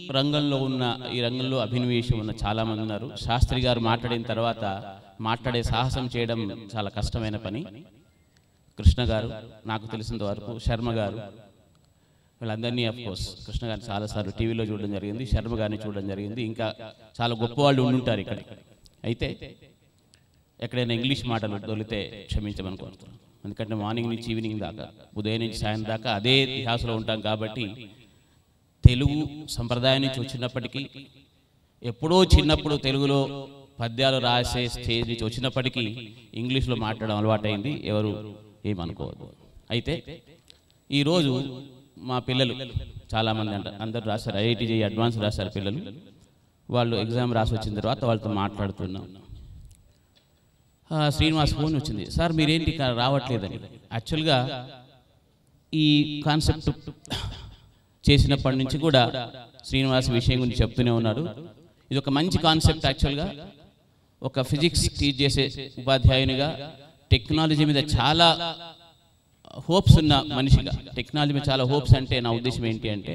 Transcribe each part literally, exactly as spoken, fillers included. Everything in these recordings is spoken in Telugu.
రంగంలో ఉన్న ఈ రంగంలో అభినవేశం ఉన్న చాలామంది ఉన్నారు. శాస్త్రి గారు మాట్లాడిన తర్వాత మాట్లాడే సాహసం చేయడం చాలా కష్టమైన పని. కృష్ణ గారు, నాకు తెలిసినంత వరకు శర్మ గారు, వీళ్ళందరినీ అఫ్ కోర్స్ కృష్ణ గారిని చాలాసార్లు టీవీలో చూడడం జరిగింది, శర్మ గారిని చూడడం జరిగింది, ఇంకా చాలా గొప్ప వాళ్ళు ఉండుంటారు ఇక్కడ. అయితే ఎక్కడైనా ఇంగ్లీష్ మాటలు దొరికితే క్షమించమని కోరుతున్నాను. ఎందుకంటే మార్నింగ్ నుంచి ఈవినింగ్ దాకా, ఉదయం నుంచి సాయం దాకా అదే ధ్యాసలో ఉంటాం కాబట్టి తెలుగు సంప్రదాయం నుంచి వచ్చినప్పటికీ, ఎప్పుడో చిన్నప్పుడు తెలుగులో పద్యాలు రాసే స్టేజ్ నుంచి వచ్చినప్పటికీ ఇంగ్లీష్లో మాట్లాడడం అలవాటైంది. ఎవరు ఏమనుకోవద్దు. అయితే ఈరోజు మా పిల్లలు చాలామంది అంట అందరూ రాశారు, ఐఐటి జేఈ అడ్వాన్స్ రాశారు పిల్లలు. వాళ్ళు ఎగ్జామ్ రాసి వచ్చిన తర్వాత వాళ్ళతో మాట్లాడుతున్నాం. శ్రీనివాస్ ఫోన్ వచ్చింది, సార్ మీరేంటి రావట్లేదని. యాక్చువల్గా ఈ కాన్సెప్ట్ చేసినప్పటి నుంచి కూడా శ్రీనివాస్ విషయం గురించి చెప్తూనే ఉన్నారు. ఇది ఒక మంచి కాన్సెప్ట్. యాక్చువల్గా ఒక ఫిజిక్స్ టీచ్ చేసే ఉపాధ్యాయునిగా టెక్నాలజీ మీద చాలా హోప్స్ ఉన్న మనిషిగా, టెక్నాలజీ మీద చాలా హోప్స్ అంటే నా ఉద్దేశం ఏంటి అంటే,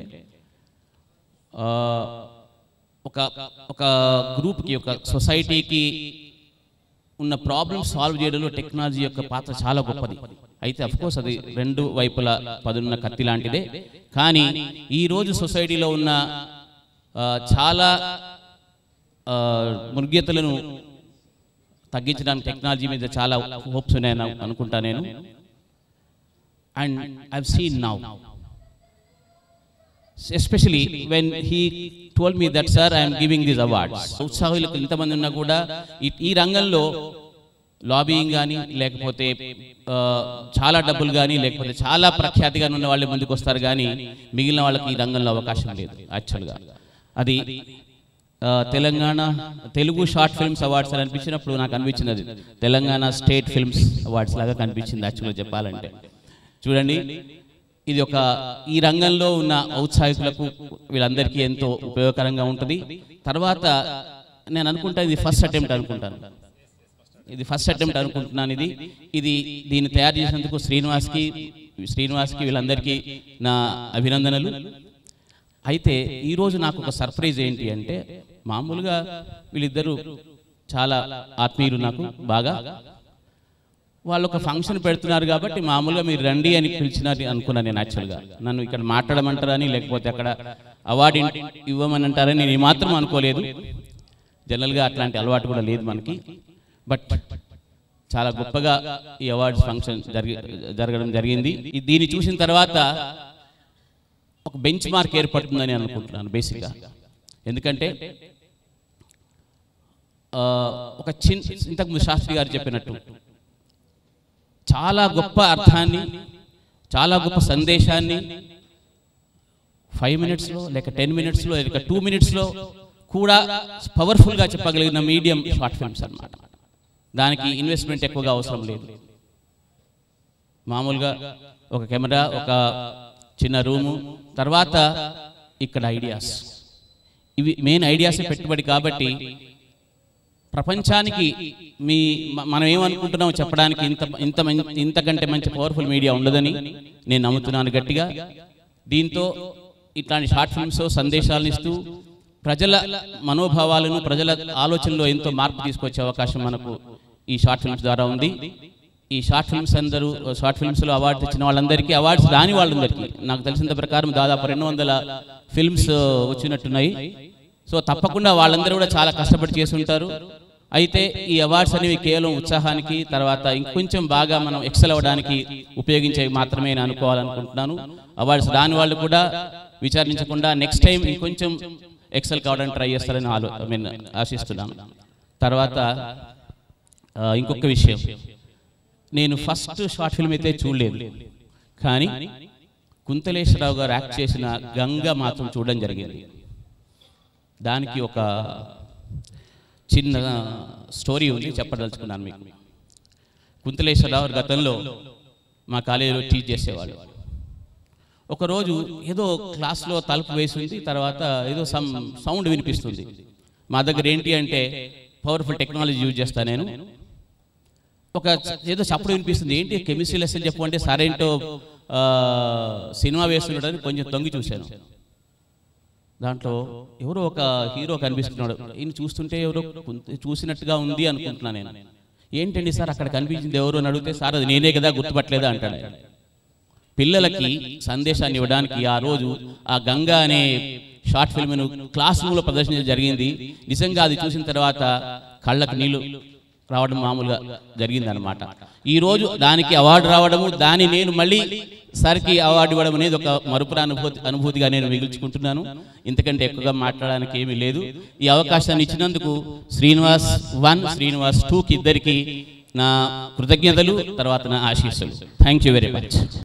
ఒక ఒక గ్రూప్కి, ఒక సొసైటీకి ఉన్న ప్రాబ్లమ్స్ సాల్వ్ చేయడంలో టెక్నాలజీ యొక్క పాత్ర చాలా గొప్పది. అయితే అఫ్కోర్స్ అది రెండు వైపుల పదున్న కత్తి లాంటిదే. కానీ ఈరోజు సొసైటీలో ఉన్న చాలా మృగ్యతలను తగ్గించడానికి టెక్నాలజీ మీద చాలా హోప్స్ ఉన్నాయని అనుకుంటా నేను. And I've seen now, especially when he told me that sir I'm giving these awards. ఉత్సాహులకు ఇంతమంది ఉన్నా కూడా ఈ రంగంలో లాబియింగ్ కానీ, లేకపోతే చాలా డబ్బులు కానీ, లేకపోతే చాలా ప్రఖ్యాతిగా ఉన్న వాళ్ళే ముందుకు వస్తారు కానీ మిగిలిన వాళ్ళకి ఈ రంగంలో అవకాశం లేదు. యాక్చువల్గా అది Telangana Telugu short films awards అని అనిపించినప్పుడు నాకు అనిపించింది అది తెలంగాణ స్టేట్ ఫిల్మ్స్ అవార్డ్స్ లాగా కనిపించింది. యాక్చువల్గా చెప్పాలంటే చూడండి, ఇది ఒక ఈ రంగంలో ఉన్న ఔత్సాహికులకు వీళ్ళందరికీ ఎంతో ఉపయోగకరంగా ఉంటుంది. తర్వాత నేను అనుకుంటా ఇది ఫస్ట్ అటెంప్ట్ అనుకుంటాను, ఇది ఫస్ట్ అటెంప్ట్ అనుకుంటున్నాను ఇది ఇది దీన్ని తయారు చేసినందుకు శ్రీనివాస్కి శ్రీనివాస్కి వీళ్ళందరికీ నా అభినందనలు. అయితే ఈరోజు నాకు ఒక సర్ప్రైజ్ ఏంటి అంటే, మామూలుగా వీళ్ళిద్దరూ చాలా ఆత్మీయులు నాకు బాగా. వాళ్ళు ఒక ఫంక్షన్ పెడుతున్నారు కాబట్టి మామూలుగా మీరు రండి అని పిలిచినారు అనుకున్నాను నేను. యాక్చువల్గా నన్ను ఇక్కడ మాట్లాడమంటారని, లేకపోతే అక్కడ అవార్డు ఇవ్వమని అంటారని నేను మాత్రం అనుకోలేదు. జనరల్గా అట్లాంటి అలవాటు కూడా లేదు మనకి. బట్ చాలా గొప్పగా ఈ అవార్డ్స్ ఫంక్షన్ జరిగి జరగడం జరిగింది. దీన్ని చూసిన తర్వాత ఒక బెంచ్ మార్క్ ఏర్పడుతుందని అనుకుంటున్నాను బేసిక్గా. ఎందుకంటే ఒక చిన్న ఇంతకుముందు శాస్త్రి గారు చెప్పినట్టు చాలా గొప్ప అర్థాన్ని, చాలా గొప్ప సందేశాన్ని ఫైవ్ మినిట్స్లో లేక టెన్ మినిట్స్లో లేక టూ మినిట్స్లో కూడా పవర్ఫుల్గా చెప్పగలిగిన మీడియం షార్ట్ ఫిల్మ్స్ అన్నమాట. దానికి ఇన్వెస్ట్మెంట్ ఎక్కువగా అవసరం లేదు. మామూలుగా ఒక కెమెరా, ఒక చిన్న రూము, తర్వాత ఇక్కడ ఐడియాస్, ఇవి మెయిన్ ఐడియాస్ పెట్టుబడి. కాబట్టి ప్రపంచానికి మీ మనం ఏమనుకుంటున్నామో చెప్పడానికి ఇంత ఇంత ఇంతకంటే మంచి పవర్ఫుల్ మీడియా ఉండదని నేను నమ్ముతున్నాను గట్టిగా. దీంతో ఇట్లాంటి షార్ట్ ఫిల్మ్స్ సందేశాలను ఇస్తూ ప్రజల మనోభావాలను, ప్రజల ఆలోచనలో ఎంతో మార్పు తీసుకొచ్చే అవకాశం మనకు ఈ షార్ట్ ఫిల్మ్స్ ద్వారా ఉంది. ఈ షార్ట్ ఫిల్మ్స్ అందరూ షార్ట్ ఫిల్మ్స్లో అవార్డ్స్ ఇచ్చిన వాళ్ళందరికీ, అవార్డ్స్ రాని వాళ్ళందరికీ నాకు తెలిసినంత ప్రకారం దాదాపు రెండు వందల ఫిల్మ్స్ వచ్చినట్టున్నాయి. సో తప్పకుండా వాళ్ళందరూ కూడా చాలా కష్టపడి చేసి ఉంటారు. అయితే ఈ అవార్డ్స్ అనేవి కేవలం ఉత్సాహానికి, తర్వాత ఇంకొంచెం బాగా మనం ఎక్సెల్ అవ్వడానికి ఉపయోగించేవి మాత్రమే నేను అనుకోవాలనుకుంటున్నాను. అవార్డ్స్ రాని వాళ్ళు కూడా విచారించకుండా నెక్స్ట్ టైం ఇంకొంచెం ఎక్సెల్ కావడానికి ట్రై చేస్తారని ఆలో ఐ మీన్ ఆశిస్తున్నాను. తర్వాత ఇంకొక విషయం, నేను ఫస్ట్ షార్ట్ ఫిల్మ్ అయితే చూడలేదు, కానీ కుంతలేశ్వరరావు గారు యాక్ట్ చేసిన గంగ మాత్రం చూడడం జరిగింది. దానికి ఒక చిన్న స్టోరీ ఉంది, చెప్పదలుచుకున్నాను మీకు. కుంతలేశ్వరరావు గతంలో మా కాలేజీలో టీచ్ చేసేవాడు. ఒకరోజు ఏదో క్లాస్లో తలుపు వేసింది, తర్వాత ఏదో సమ్ సౌండ్ వినిపిస్తుంది. మా దగ్గర ఏంటి అంటే పవర్ఫుల్ టెక్నాలజీ యూజ్ చేస్తాను నేను. ఒక ఏదో చప్పుడు వినిపిస్తుంది, ఏంటి కెమిస్ట్రీ లెసన్ చెప్పు అంటే సరేంటో సినిమా వేస్తున్నాడని కొంచెం తొంగి చూశాను. దాంట్లో ఎవరో ఒక హీరో కనిపిస్తున్నాడు. ఈయన చూస్తుంటే ఎవరో చూసినట్టుగా ఉంది అనుకుంటున్నాను నేను. ఏంటండి సార్ అక్కడ కనిపించింది ఎవరు అని అడిగితే, సార్ అది నేనే కదా గుర్తుపట్టలేదా అంటాడు. పిల్లలకి సందేశాన్ని ఇవ్వడానికి ఆ రోజు ఆ గంగా అనే షార్ట్ ఫిల్మ్ను క్లాస్ రూమ్లో ప్రదర్శించడం జరిగింది. నిజంగా అది చూసిన తర్వాత కళ్ళకు నీళ్లు రావడం మామూలుగా జరిగిందనమాట. ఈరోజు దానికి అవార్డు రావడము, దాన్ని నేను మళ్ళీ సార్కి అవార్డు ఇవ్వడం అనేది ఒక మరుపుర అనుభూతి అనుభూతిగా నేను మిగుల్చుకుంటున్నాను. ఇంతకంటే ఎక్కువగా మాట్లాడడానికి ఏమీ లేదు. ఈ అవకాశాన్ని ఇచ్చినందుకు శ్రీనివాస్ వన్, శ్రీనివాస్ టూకి ఇద్దరికి నా కృతజ్ఞతలు, తర్వాత నా ఆశీస్సులు. Thank you very much.